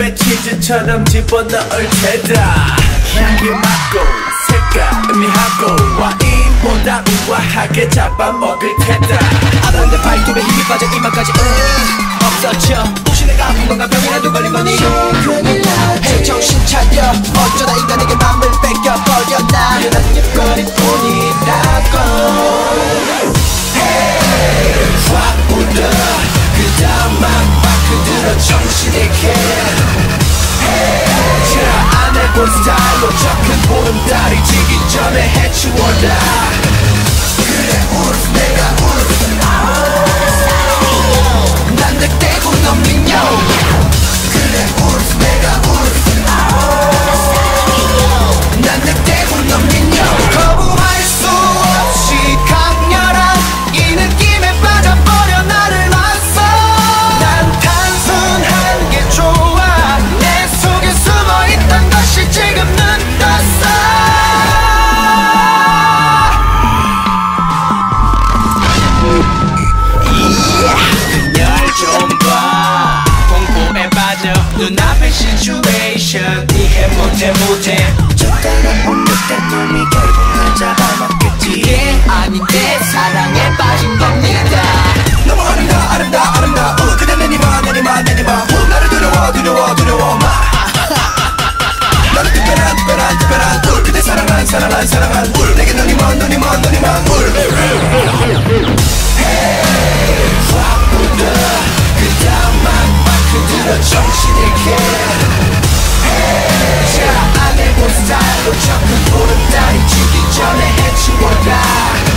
입에 치즈처럼 집어넣을 테다. 향기 맡고 색깔 의미하고 와인보다 우아하게 잡아먹을 테다. 아브란데 발톱에 힘이 빠져 이마까지 없어져. 혹시 내가 아픈 건가 병이라도 걸린 거니? 큰일 나지. 정신 차려. 어쩌다 인간에게 맘을 뺏겨버렸나. 이런 입거리뿐이라고. Hey, 확 불어 그다음 막막 들어 정신있게. Hey, 자 안 해본 스타일로 적은 보름달이 지기 전에 해치워라. 그래 우르스 내가 우르스 난 늑대고 넌 민요. 그래 우르스 내가 우르스 난 늑대고 넌 민요. 거부할 수 없이 강렬한 이 느낌에 빠져버려 나를 놨어. 난 단순한 게 좋아. 내 속에 숨어있던 것이 지금 눈 떴어. 눈앞의 시츄에이션 이해 못해 쫓아내온 듯한 놈이 결국 날 잡아먹겠지. 이게 아닌데 사랑에 빠진 겁니다. 너무 아름다워 그대 내니마 나를 두려워 마. 나는 특별한 그대 사랑한 내게 눈이 먼 Hey, 확 불어 그다음 막막 들어 정신있게. Hey, 자 안 해본 스타일로 적은 보름달이 지기 전에 해치워라.